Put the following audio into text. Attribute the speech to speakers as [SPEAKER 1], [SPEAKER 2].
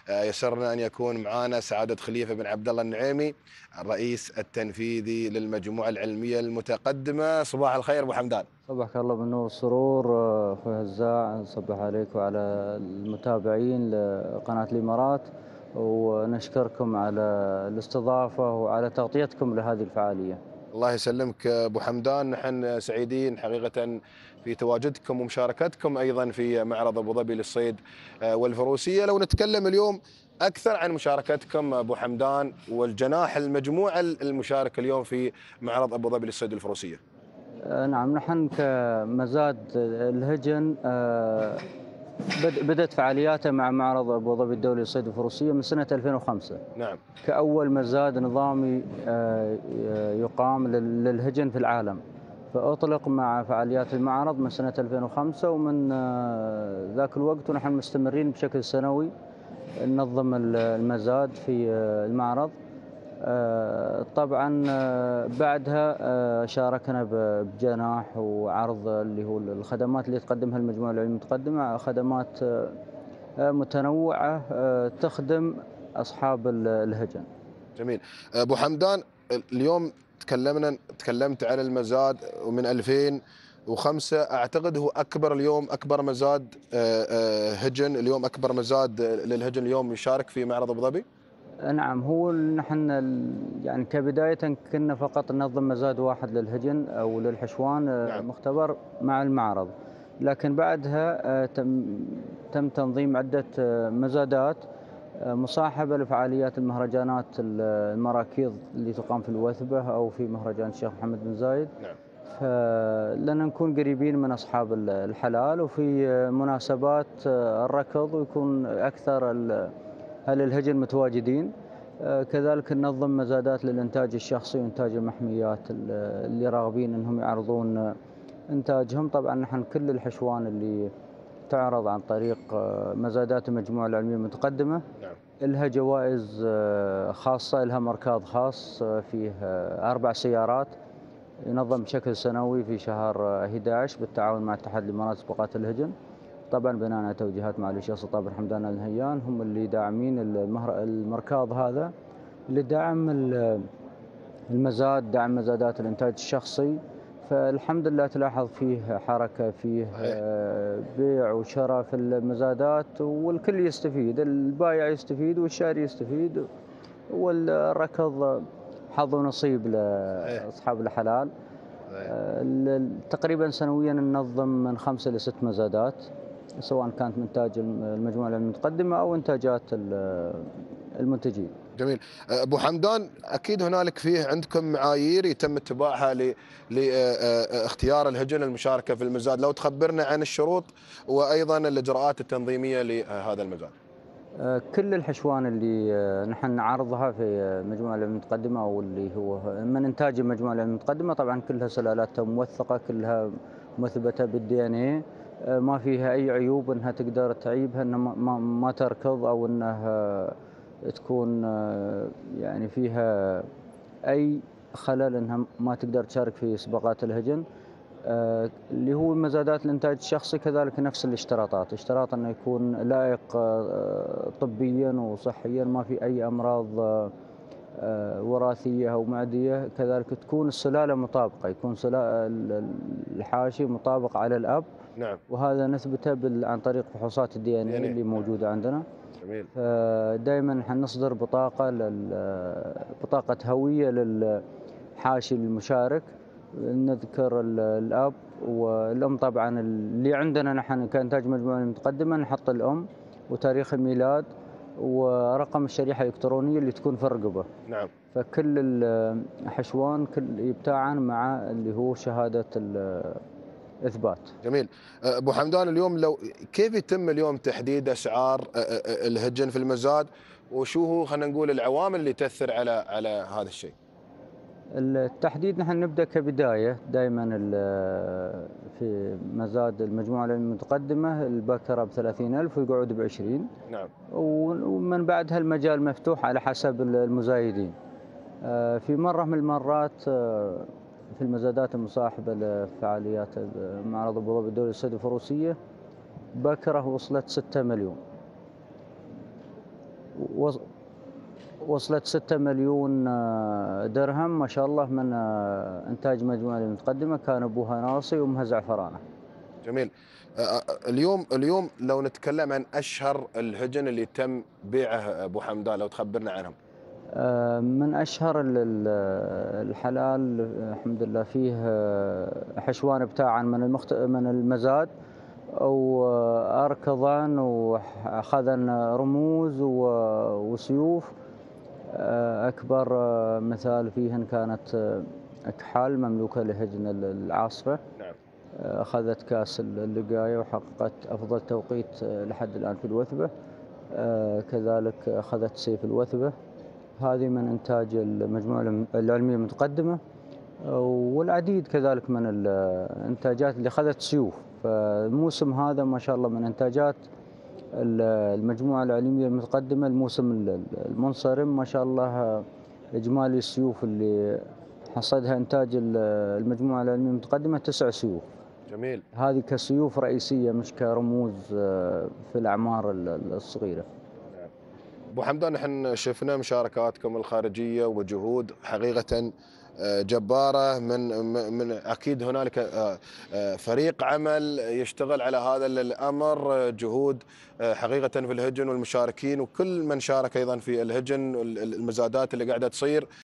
[SPEAKER 1] يسرنا أن يكون معنا سعادة خليفة بن عبد الله النعيمي، الرئيس التنفيذي للمجموعة العلمية المتقدمة. صباح الخير أبو حمدان.
[SPEAKER 2] صبحك الله بالنور والسرور اخوي هزاع، نصبح عليك وعلى المتابعين لقناة الامارات، ونشكركم على الاستضافة وعلى تغطيتكم لهذه الفعالية.
[SPEAKER 1] الله يسلمك أبو حمدان، نحن سعيدين حقيقة في تواجدكم ومشاركتكم أيضا في معرض أبو ظبي للصيد والفروسية. لو نتكلم اليوم أكثر عن مشاركتكم أبو حمدان والجناح المجموعة المشاركة اليوم في معرض أبو ظبي للصيد والفروسية.
[SPEAKER 2] نعم، نحن كمزاد الهجن بدأت فعالياته مع معرض أبو ظبي الدولي للصيد والفروسية من سنة 2005
[SPEAKER 1] نعم.
[SPEAKER 2] كأول مزاد نظامي يقام للهجن في العالم. فأطلق مع فعاليات المعرض من سنة 2005، ومن ذاك الوقت ونحن مستمرين بشكل سنوي ننظم المزاد في المعرض. طبعا بعدها شاركنا بجناح وعرض اللي هو الخدمات اللي تقدمها المجموعة العلمية المتقدمة، خدمات متنوعة تخدم أصحاب الهجن.
[SPEAKER 1] جميل. أبو حمدان، اليوم تكلمت على المزاد ومن 2005، أعتقد هو أكبر اليوم، أكبر مزاد هجن اليوم، أكبر مزاد للهجن اليوم يشارك في معرض أبو ظبي.
[SPEAKER 2] نعم، هو نحن يعني كبداية كنا فقط ننظم مزاد واحد للهجن أو للحشوان
[SPEAKER 1] نعم.
[SPEAKER 2] مختبر مع المعرض، لكن بعدها تم تنظيم عدة مزادات مصاحبة لفعاليات المهرجانات المراكيض اللي تقام في الوثبة أو في مهرجان الشيخ محمد بن زايد.
[SPEAKER 1] نعم.
[SPEAKER 2] فلنا نكون قريبين من أصحاب الحلال، وفي مناسبات الركض ويكون أكثر أهل الهجن متواجدين. كذلك ننظم مزادات للإنتاج الشخصي وإنتاج المحميات اللي راغبين أنهم يعرضون إنتاجهم. طبعا نحن كل الحشوان اللي تعرض عن طريق مزادات المجموعة العلمية المتقدمة
[SPEAKER 1] نعم.
[SPEAKER 2] لها جوائز خاصة، لها مركاض خاص فيه 4 سيارات ينظم بشكل سنوي في شهر 11 بالتعاون مع اتحاد الإمارات لسباقات الهجن. طبعا بناء على توجيهات معالي الشيخ سلطان بن حمدان آل نهيان، هم اللي داعمين المركاض هذا لدعم المزاد، دعم مزادات الإنتاج الشخصي. فالحمد لله تلاحظ فيه حركة، فيه
[SPEAKER 1] صحيح.
[SPEAKER 2] بيع وشراء في المزادات، والكل يستفيد، البائع يستفيد والشاري يستفيد، والركض حظ ونصيب
[SPEAKER 1] صحيح.
[SPEAKER 2] لأصحاب الحلال.
[SPEAKER 1] صحيح.
[SPEAKER 2] تقريبا سنويا ننظم من 5 إلى 6 مزادات، سواء كانت من إنتاج المجموعة العلمية المتقدمة أو إنتاجات المنتجين.
[SPEAKER 1] جميل. ابو حمدان، اكيد هنالك فيه عندكم معايير يتم اتباعها لاختيار الهجن المشاركه في المزاد، لو تخبرنا عن الشروط وايضا الاجراءات التنظيميه لهذا المزاد.
[SPEAKER 2] كل الحشوان اللي نحن نعرضها في المجموعة العلمية المتقدمة أو اللي هو من إنتاج المجموعة العلمية المتقدمة، طبعا كلها سلالاتها موثقة، كلها مثبتة بالدي ان اي، ما فيها أي عيوب أنها تقدر تعيبها، أنها ما تركض أو أنها تكون يعني فيها أي خلل، أنها ما تقدر تشارك في سباقات الهجن. اللي هو مزادات الإنتاج الشخصي كذلك نفس الاشتراطات، اشتراط أنه يكون لائق طبيا وصحيا، ما في أي أمراض وراثية أو معدية، كذلك تكون السلالة مطابقة، يكون الحاشي مطابق على الأب.
[SPEAKER 1] نعم.
[SPEAKER 2] وهذا نثبته عن طريق فحوصات الدي ان اي
[SPEAKER 1] يعني
[SPEAKER 2] اللي
[SPEAKER 1] نعم.
[SPEAKER 2] موجودة عندنا.
[SPEAKER 1] جميل.
[SPEAKER 2] دائما حنصدر بطاقة هوية للحاشي المشارك، نذكر الأب والأم. طبعا اللي عندنا نحن كإنتاج مجموعة متقدمة نحط الأم وتاريخ الميلاد ورقم الشريحة الإلكترونية اللي تكون في الرقبة.
[SPEAKER 1] نعم.
[SPEAKER 2] فكل الحشوان كل يبتاعن مع اللي هو شهادة الإثبات.
[SPEAKER 1] جميل. ابو حمدان، اليوم لو كيف يتم اليوم تحديد اسعار الهجن في المزاد، وشو هو خلينا نقول العوامل اللي تاثر على هذا الشيء؟
[SPEAKER 2] التحديد نحن نبدأ كبداية دائما في مزاد المجموعة المتقدمة البكرة ب30,000 والقعود ب20،
[SPEAKER 1] نعم.
[SPEAKER 2] ومن بعدها المجال مفتوح على حسب المزايدين. في مرة من المرات في المزادات المصاحبة لفعاليات معرض أبو ظبي الدولي للصيد الفروسية، بكرة وصلت 6 مليون. وص- وصلت 6 مليون درهم ما شاء الله من إنتاج مجموعة المتقدمة، كان أبوها ناصي وأمها زعفرانة.
[SPEAKER 1] جميل. اليوم لو نتكلم عن اشهر الهجن اللي تم بيعه ابو حمدان، لو تخبرنا عنهم.
[SPEAKER 2] من أشهر الحلال الحمد لله فيه حشوان بتاعا من المزاد، وأركضا وأخذن رموز وسيوف. أكبر مثال فيهن كانت أكحال مملوكة لهجن العاصفة،
[SPEAKER 1] نعم.
[SPEAKER 2] أخذت كأس اللقاية وحققت أفضل توقيت لحد الآن في الوثبة. كذلك أخذت سيف الوثبة. هذه من إنتاج المجموعة العلمية المتقدمة، والعديد كذلك من الإنتاجات اللي أخذت سيوف. فالموسم هذا ما شاء الله من إنتاجات المجموعة العلمية المتقدمة الموسم المنصرم ما شاء الله. إجمالي السيوف اللي حصدها إنتاج المجموعة العلمية المتقدمة 9 سيوف.
[SPEAKER 1] جميل.
[SPEAKER 2] هذه كسيوف رئيسية مش كرموز في الأعمار الصغيرة.
[SPEAKER 1] ابو حمدان، نحن شفنا مشاركاتكم الخارجيه وجهود حقيقه جباره. من اكيد هنالك فريق عمل يشتغل على هذا الامر، جهود حقيقه في الهجن والمشاركين وكل من شارك ايضا في الهجن، المزادات اللي قاعده تصير.